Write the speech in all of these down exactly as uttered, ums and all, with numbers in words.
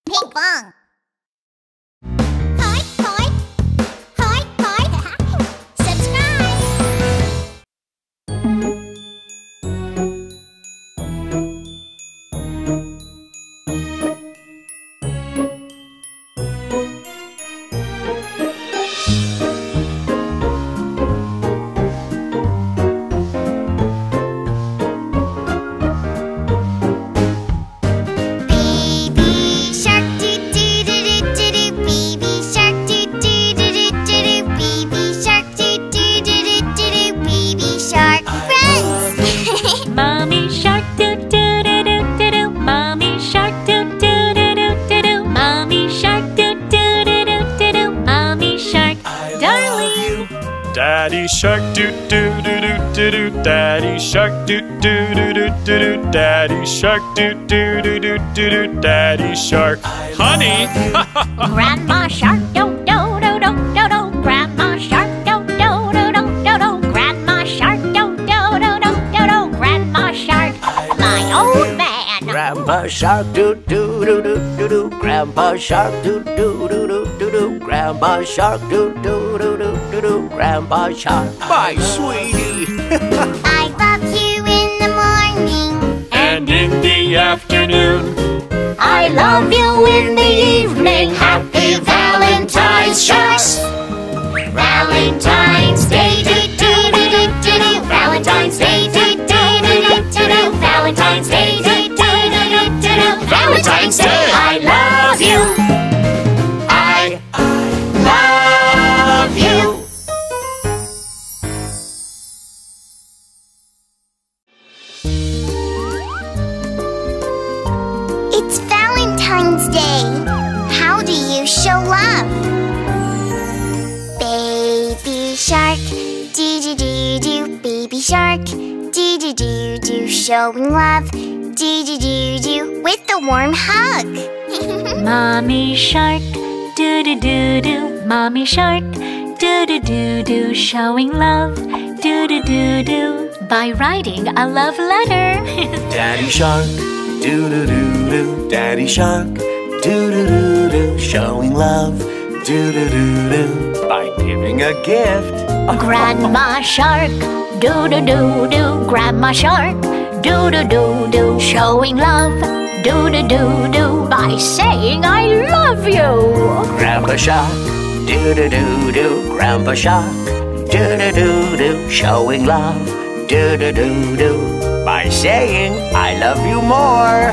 Ping pong. Hoi, hoi. Hoi, hoi. Subscribe. Daddy shark doo doo doo doo doo doo. Daddy shark doo doo doo doo doo doo. Daddy shark doo doo doo doo doo doo. Daddy shark, honey. Grandma shark do do do do do do. Grandma shark do do do do do do. Grandma shark do do do do do do. Grandma shark, my old man. Grandpa shark doo doo doo doo doo doo. Grandpa shark doo doo doo doo doo doo. Grandpa shark doo doo doo doo doo doo. Grandpa shark, my sweetie. I love you in the morning And in the afternoon, I love you in the evening. Happy Valentine's, sharks. Valentine's Day, do do do do do do. Valentine's Day, do do do do do do. Valentine's Day, do do do do do do. Valentine's Day, I love you. I love you. It's Valentine's Day. How do you show love? Baby shark, do do do do. Baby shark, do do do do. Showing love, do do do do. With a warm hug. Mommy shark, do do do do. Mommy shark, do do do do. Showing love, do do do do. By writing a love letter. Daddy shark, doo doo doo doo. Daddy shark, doo doo doo doo. Showing love, doo doo doo doo. By giving a gift. Grandma shark, do do do do. Grandma shark, do do do do. Showing love, do do do do. By saying I love you. Grandpa shark, doo doo doo doo. Grandpa shark, doo doo doo doo. Showing love, doo doo doo doo. By saying I love you more.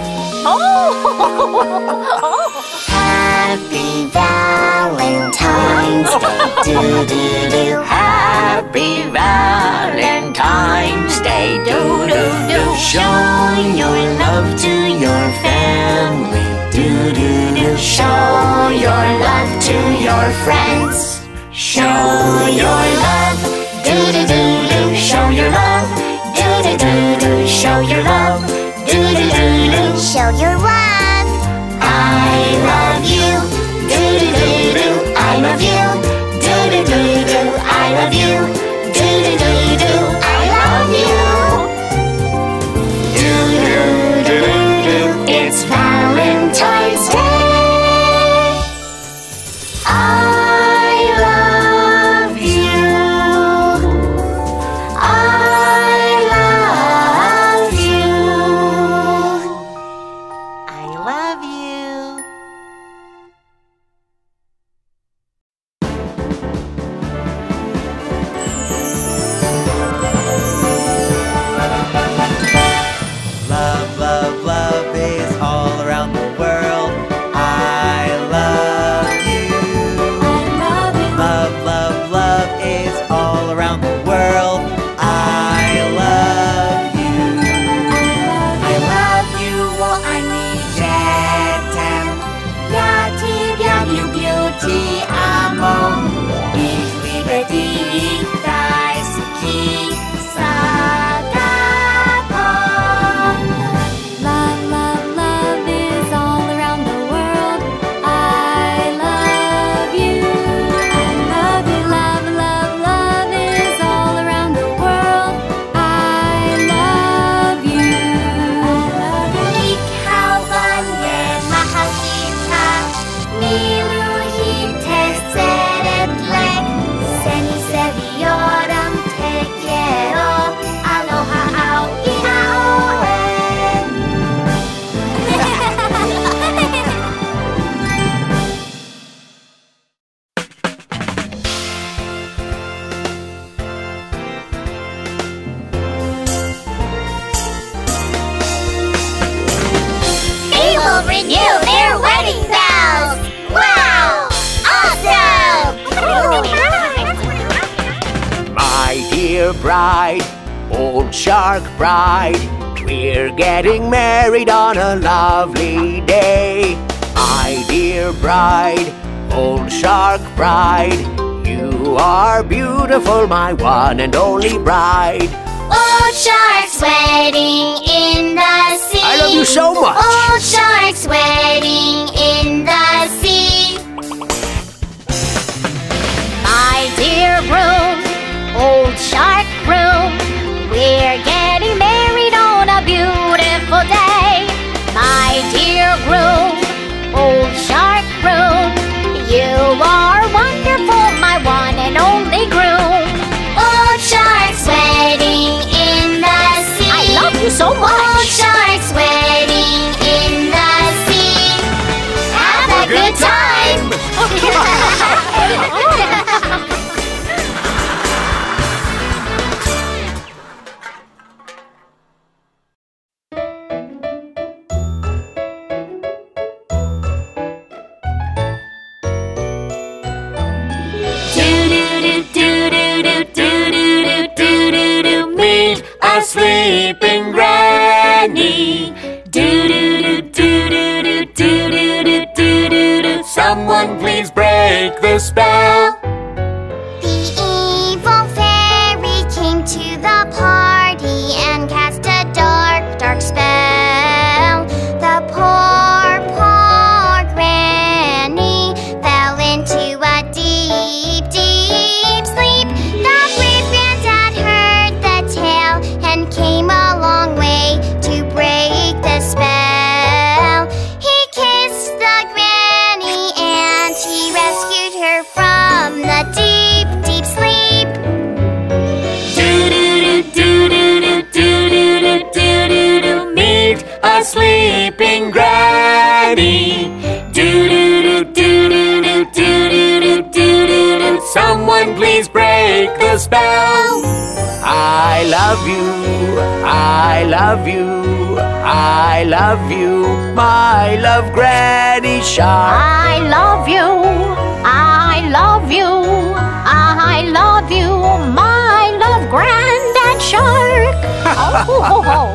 Happy Valentine's Day, do do do. Happy Valentine's Day, do do do. Showing your love to your family, do do do. Show your love to your friends. Show your love, do do do do. Show your love, do do do do. Show your love, do do do do. Show your love. I love you, do do do do. I love you, do do do do. I love you, do do do do. I love you. Do do do do. It's Valentine's Day. I love you. I love you. I love you. Love, love, love is all around the world. I love you. Love, love, love is all around the world. I love you. I love you och anijetem. Jag tillbjöd you beauty among. Ich liebe dich, deis Kisa. Love, love, love is all around. Bride, old shark bride, we're getting married on a lovely day. My dear bride, old shark bride, you are beautiful, my one and only bride. Old shark's wedding in the sea. I love you so much. Old shark's wedding in the sea. My dear groom, old shark groom, we're getting married on a beautiful day. My dear groom, old shark groom, you are wonderful, my one and only groom. Old shark's wedding in the sea. I love you so much. Old shark's wedding in the sea. Have, Have a good time. Sleeping Granny. Do do do do do do do do do do do. Someone please break the spell. The evil fairy came to the party and cast a dark, dark spell. The poor, poor Granny fell into a deep, deep sleep. The brave granddad heard the tale and came a long way to break the spell. He kissed the granny and he rescued her from the deep, deep sleep. Do do do do do do do do do do do. Meet a sleeping Granny. Do do do do do do do do do do do. Someone please break the spell. I love you, I love you, I love you, my love Granny Shark. I love you, I love you, I love you, my love Granddad Shark. Oh.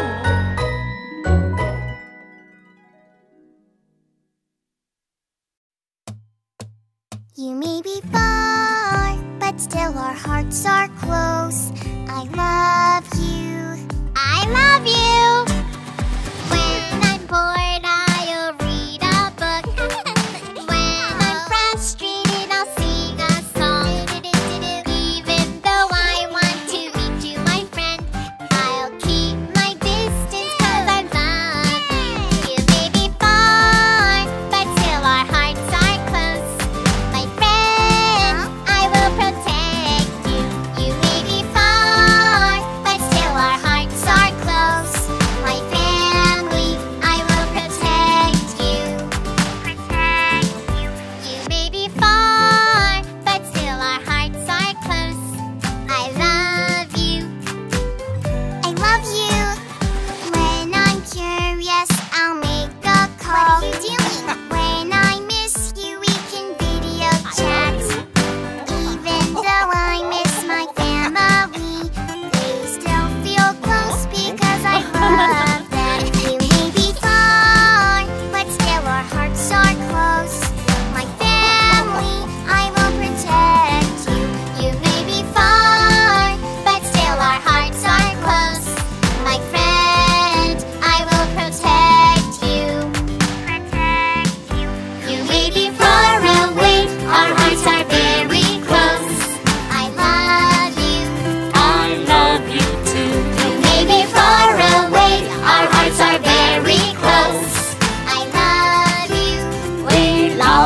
You may be far, but still our hearts are close. I love you, I love you. When I'm bored, I'll read a book. When I'm frustrated, I'll sing a song. Even though I want to meet you, my friend, I'll keep my distance 'cause I love you. You may be far, but still our hearts are close. My friend, I will protect you. You may be far, but still our hearts are close.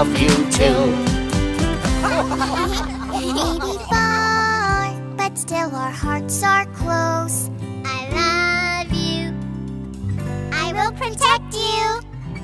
love you too. Maybe far, but still our hearts are close. I love you. I will protect you.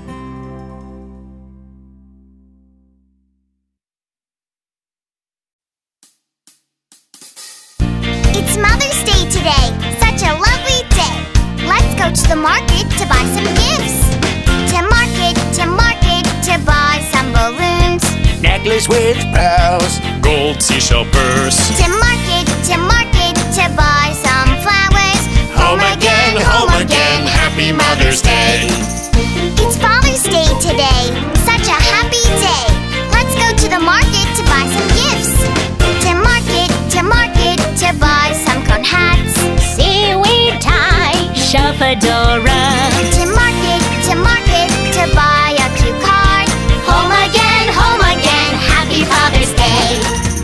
It's Mother's Day today. Such a lovely day. Let's go to the market to buy some gifts. To market, to market, to buy some balloons. Necklace with pearls. Gold seashell purse. To market, to market, to buy some flowers. Home again, home again, happy Mother's Day. It's Father's Day today. Such a happy day. Let's go to the market to buy some gifts. To market, to market, to buy some cone hats. Seaweed tie, Shuffadora. To market, to market, to buy a cue card. Home again, home again, happy Father's Day.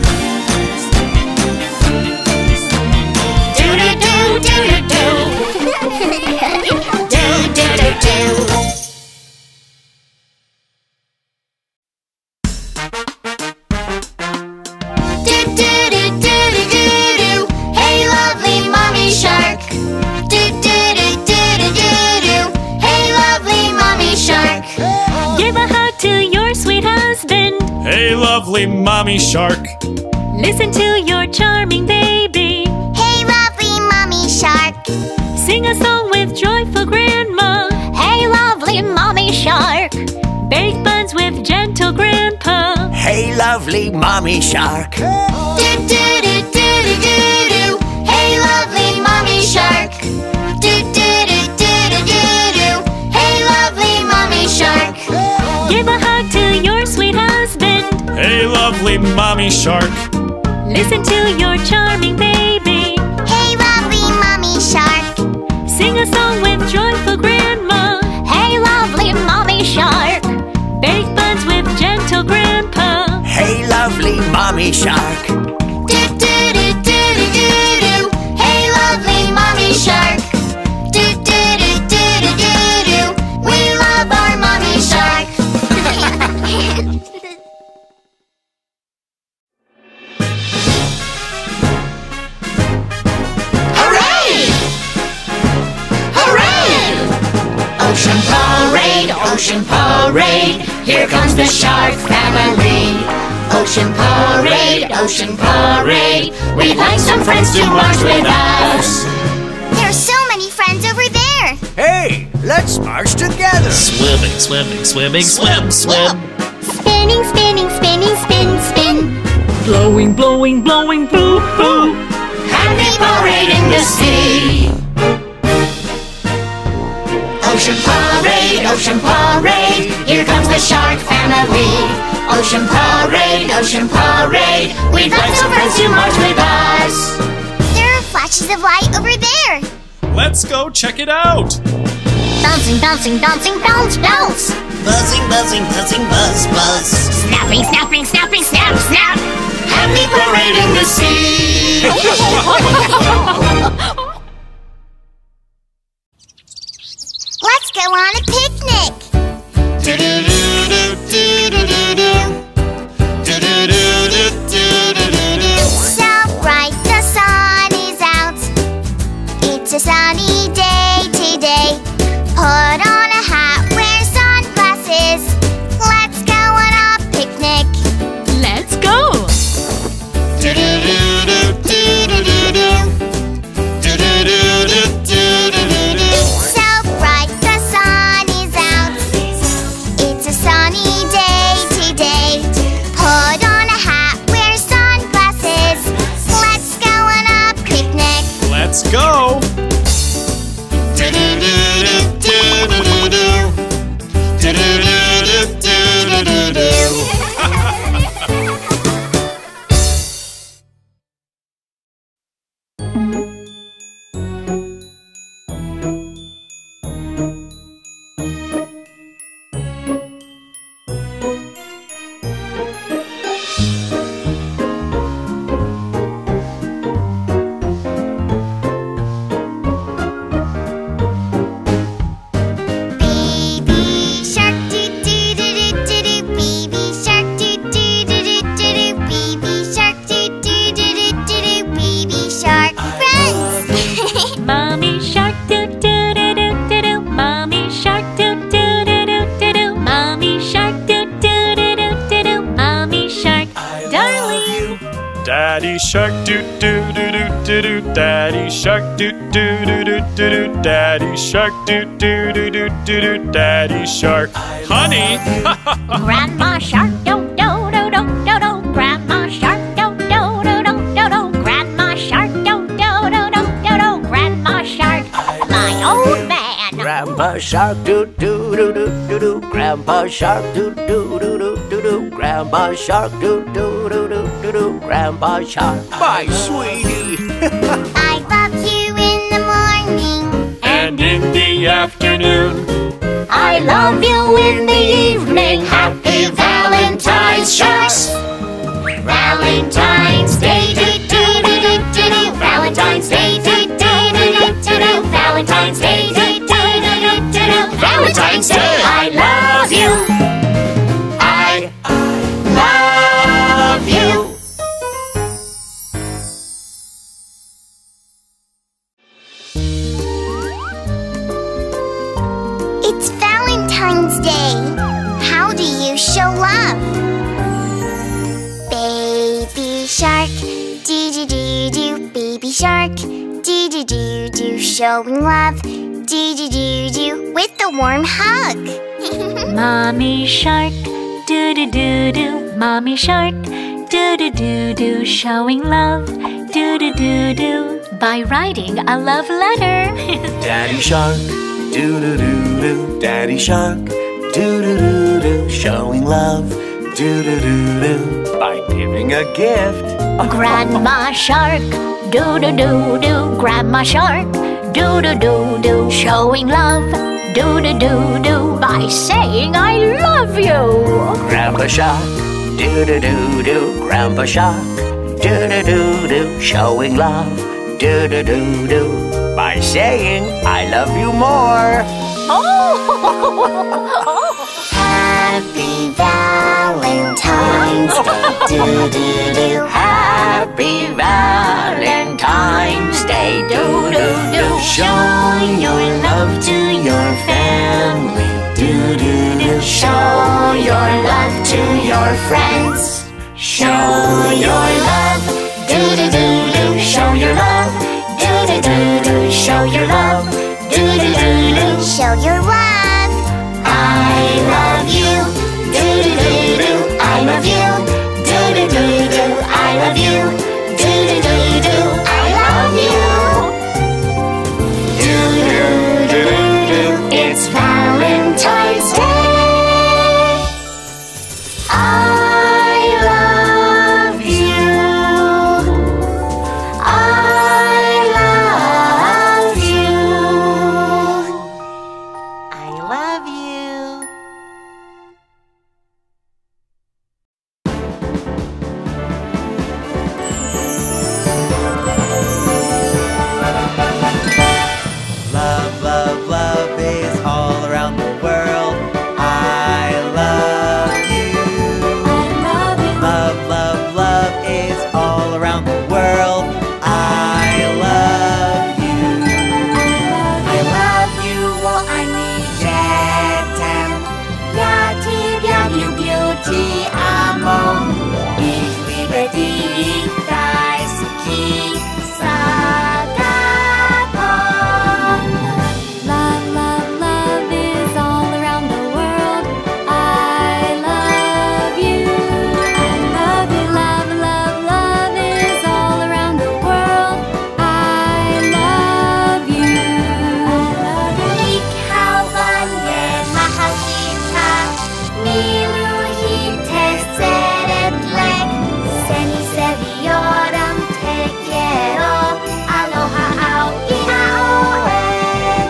Do-do-do, do-do-do. Do-do-do-do. Do-do-do-do-do-do. Hey, lovely mommy shark. Do-do-do-do-do-do. Hey, lovely mommy shark. Give a hug to your sweet husband. Hey, lovely mommy shark. Listen to your charming baby. Hey, lovely mommy shark. Sing a song with joyful grandma. Hey, lovely mommy shark. Bake buns with gentle grandpa. Hey, lovely mommy shark. Do-do-do-do-do-do. Hey, lovely mommy shark. Do-do-do-do-do-do. Hey, lovely mommy shark. Give a hug to your sweet husband. Hey, lovely mommy shark. Listen to your charming baby. Hey, lovely mommy shark. Sing a song with joyful grandma. Hey, lovely mommy shark. Bake buns with gentle grandpa. Hey, lovely mommy shark. Do-do-do-do-do-do. Hey, lovely mommy shark. Do-do-do-do-do-do. We love our mommy shark. Hooray! Hooray! Ocean parade, ocean parade. Here comes the shark family. Ocean parade, ocean parade. We'd like some friends to march with us. There are so many friends over there. Hey, let's march together. Swimming, swimming, swimming, swim, swim. Spinning, spinning, spinning, spin, spin. Blowing, blowing, blowing, boo, boo. Happy parade in the sea. Ocean parade, ocean parade. Here comes the shark family. Ocean parade, ocean parade. We'd like some friends to march with us. There are flashes of light over there. Let's go check it out. Bouncing, bouncing, bouncing, bounce, bounce. Buzzing, buzzing, buzzing, buzz, buzz. Snapping, snapping, snapping, snap, snap. Happy parade in the sea. Let's go on a picnic. So bright the sun is out. It's a sunny day today. Put on a hat, wear sunglasses. Let's go on a picnic. Let's go! So bright the sun is out. It's Daddy shark doo doo doo doo doo doo. Daddy shark doo doo doo doo doo doo. Daddy shark doo doo doo doo doo doo. Daddy shark. Honey. Grandma shark do do do do do do. Grandma shark do do do do do do. Grandma shark do do do do do do. Grandma shark, my old man. Grandpa shark doo doo doo doo doo doo. Grandpa shark doo doo doo doo doo doo. Grandpa shark doo doo doo doo doo doo. Grandpa shark, my sweetie. I love you in the morning, And in the afternoon. I love you in the evening. Happy Valentine's, sharks. Valentine's Day, do do do do do do. Valentine's Day, do do do do do do. Valentine's Day, do do do do do do. Valentine's Day, I love you. I love you. It's Valentine's Day. How do you show love? Baby shark, do do do do. Baby shark, do do do do. Showing love, do do do do. With a warm hug. Mommy shark, do do do do. Mommy shark, do do do do. Showing love, do do do do. By writing a love letter. Daddy shark, doo doo doo doo. Daddy shark, doo doo doo doo. Showing love, doo doo doo doo. By giving a gift. Grandma shark, do do do do. Grandma shark, do do do do. Showing love, do do do do. By saying I love you. Grandpa shark, doo doo doo doo. Grandpa shark, doo doo doo doo. Showing love, doo doo doo doo. By saying I love you more. Happy Valentine's Day, do do do. Happy Valentine's Day, doo doo doo. Showing your love to your family, do do do. Show your love to your friends. Show your love, do do do do. Show your love, do do do do. Show your love, do do do do. Show your love. I love you, do do do do. I love you, do do do do. I love you, do do do do. I love you. Do do do do. It's Valentine's Day. I love you. I love you. I love you. Love, love, love is all around the world. I love you. Love, love, love is all around the world. I love you. I love you, what I need. J'aime. Yati, bienvenue, beauty, amour. Ich liebe dich, daisuki, sagaton. Love, love, love is all around the world. I love you. I love you. Love, love, love is all around the world. I love you. Ich habe nie mahal kita, milu hites seret lek, seni seviyorum te quiero, aloha au i aoen.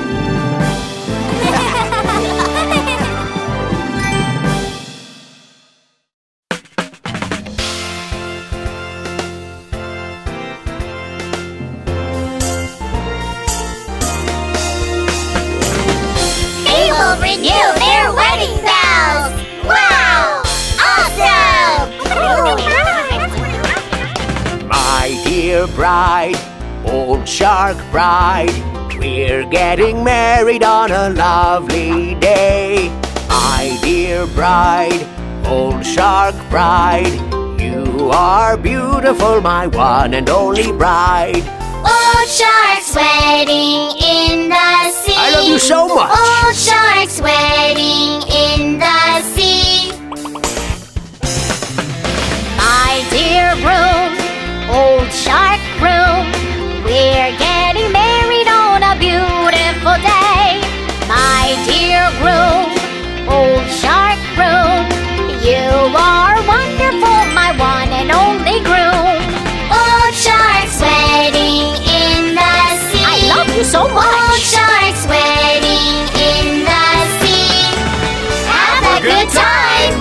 People renew their wedding vows. Wow! Awesome! My dear bride, old shark bride, we're getting married on a lovely day. My dear bride, old shark bride, You are beautiful, my one and only bride. Old sharks sweating in the sea. I love you so much. Old sharks sweating in the sea. My dear groom, old shark groom, we're getting married on a beautiful day. My dear groom, old shark groom, you are wonderful, my one and only groom. Old sharks sweating in the sea. I love you so much. Old sharks sweating in the sea. Have a good time.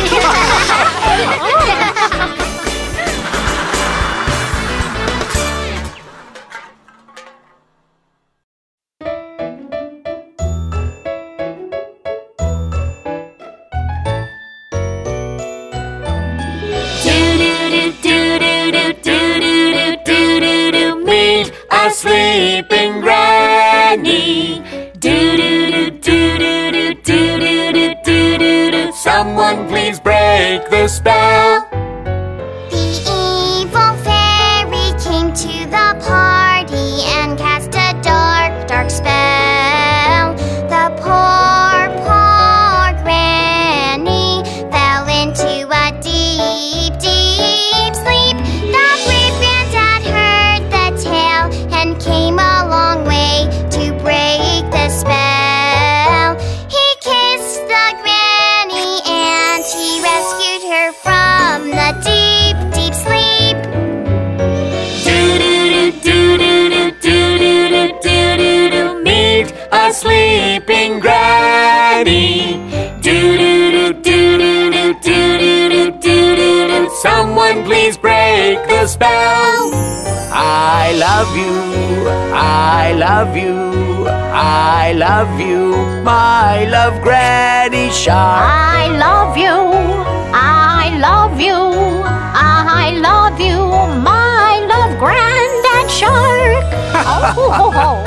Meet a sleeping granny. Do do do do do do do do do do do. Someone please break the spell. The evil fairy came to the party and cast a dark, dark spell. The poor, poor granny fell into a deep, deep sleep. The brave granddad heard the tale and came a long way to break the spell. He kissed the granny and he rescued her from the deep, deep sleep. Do do do do do do do do do do do. Meet a sleeping granny. Do do do do do do do do do do do. Someone please break the spell. I love you, I love you, I love you, my love Granny Shark. I love you, I love you, I love you, my love Granddad Shark. Oh.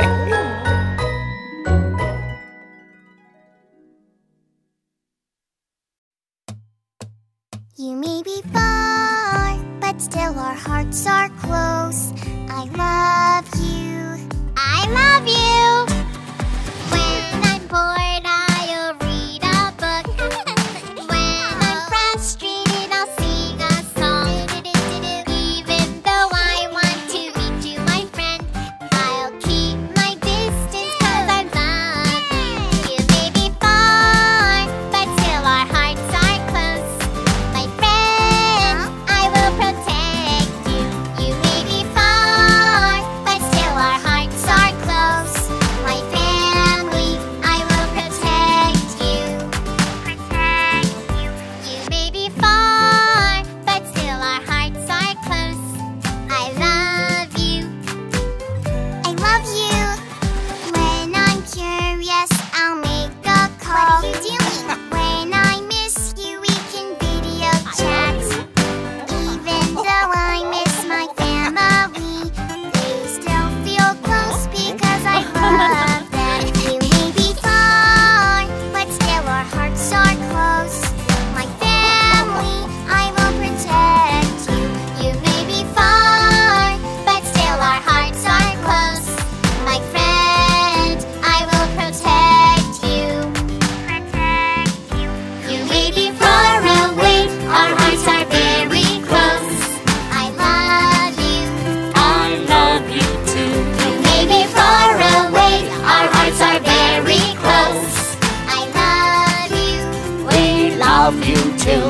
You may be far, but still our hearts are close. I love you. I love you. When I'm bored, I'll read a book. When I'm frustrated, I'll sing a song. Even though I want to meet you, my friend, I'll keep my distance 'cause I love you. You may be far, but still our hearts are close. My friend, I will protect you. You may be far, but still our hearts are close. My family, I will protect you. Protect you. You may be far, but still our hearts are close. I love you. I love you. When I'm curious, I'll make a call. What are you doing? When I miss you, we can video chat. Even though I miss my family, they still feel close because I love them. You may be far, but still our hearts are close. My family, I will protect you. You may be far, but still our hearts are close. My friend, I will protect you. Protect you. You may be far away, our hearts are very close. I love you. I love you too. You may be far away, our hearts are very close. I love you. We love you too.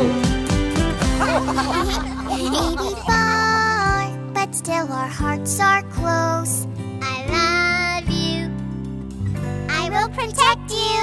You may be far, but still our hearts are close. I love you. I will protect you.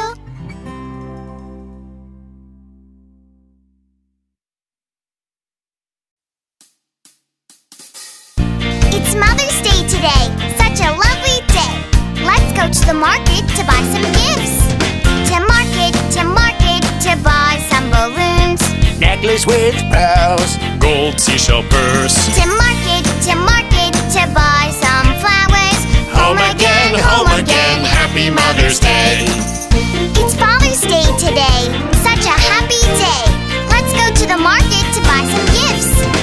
It's Mother's Day today. Such a lovely day. Let's go to the market to buy some gifts. To market, to market, to buy some balloons. Necklace with pearls. Gold seashell purse. To market, to market, to buy some flowers. Home again, home again, happy Mother's Day. It's Father's Day today. Such a happy day. Let's go to the market to buy some gifts.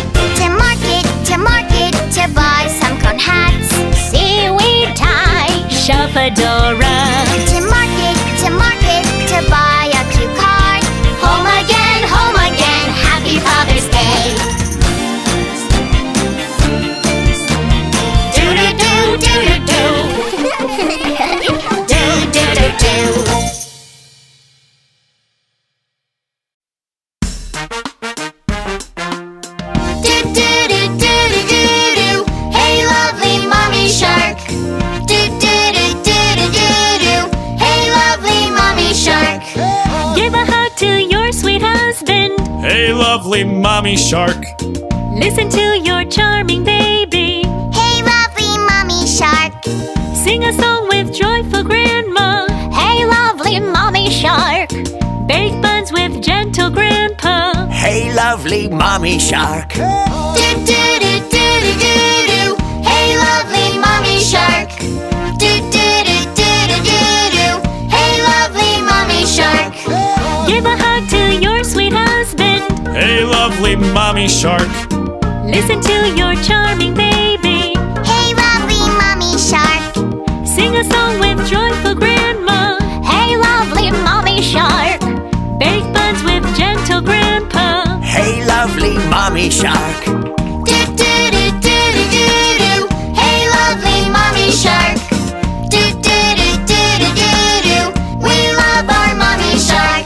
Hey, lovely mommy shark. Listen to your charming baby. Hey, lovely mommy shark. Sing a song with joyful grandma. Hey, lovely mommy shark. Bake buns with gentle grandpa. Hey, lovely mommy shark. Do do do do do do do. Hey, lovely mommy shark. Do do do do do do do. Hey, lovely mommy shark. Give a hug to your sweet husband. Hey, lovely mommy shark. Listen to your charming baby. Hey, lovely mommy shark. Sing a song with joyful grandma. Hey, lovely mommy shark. Bake buns with gentle grandpa. Hey, lovely mommy shark. Do do do do do do do. Hey, lovely mommy shark. Do do do do do do do. We love our mommy shark.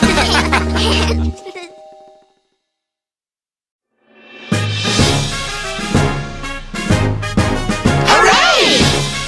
Hooray!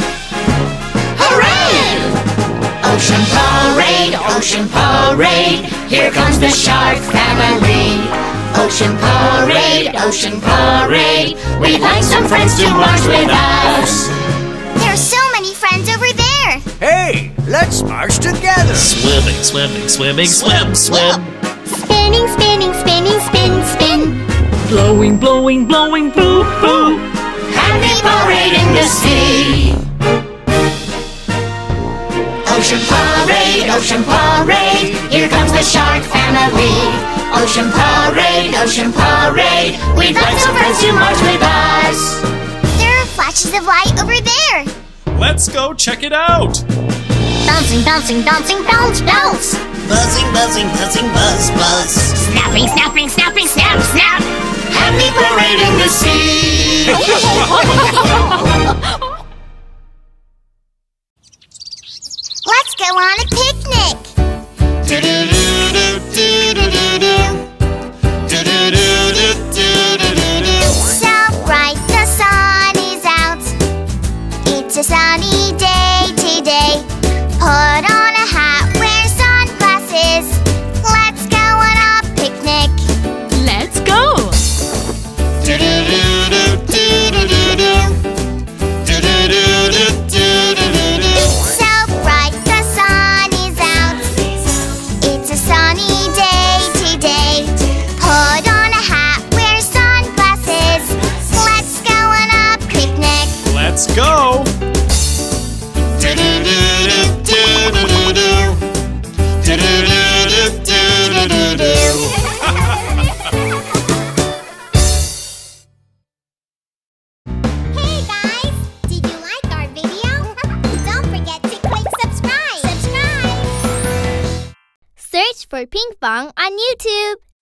Hooray! Ocean parade, ocean parade. Here comes the shark family. Ocean parade, ocean parade. We'd like some friends to march with us. There are so many friends over there. Hey, let's march together. Swimming, swimming, swimming, swim, swim. Spinning, spinning, spinning, spin, spin. Blowing, blowing, blowing, boo, boo. Happy parade in the sea. Ocean parade, ocean parade. Here comes the shark family. Ocean parade, ocean parade. We'd like some friends to march with us. There are flashes of light over there. Let's go check it out. Bouncing, bouncing, bouncing, bounce, bounce. Buzzing, buzzing, buzzing, buzz, buzz. Snapping, snapping, snapping, snap, snap. Happy parade in the sea. Let's go on a picnic. So bright the sun is out. It's a sunny day today. Put on a hat, wear sunglasses. Let's go on a picnic. Let's go! So bright the sun is out. It's a sunny day today. Put on a hat, wear sunglasses. Let's go on a picnic. Let's go. Hey guys! Did you like our video? Don't forget to click subscribe. Subscribe! Search for Ping Pong on YouTube.